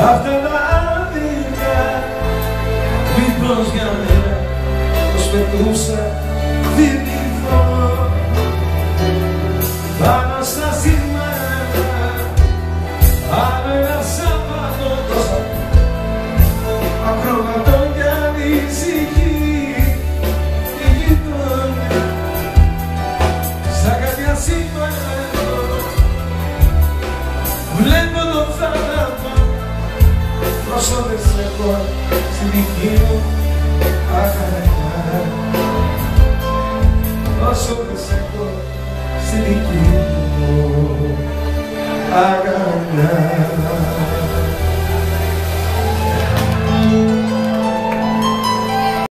Αυτά τα άδικα μήπως για μένα προσπαθούσα θυμηθώ πάνω στα σημάδια άλλο ένα Σάββατο ακροβατό κι ανησυχεί η γειτονιά σαν κάποια σύμπανο βλέπω το θάνατο όσο δεν σε έχω στη δική μου αγκαλιά, όσο δεν σε έχω στη δική μου αγκαλιά.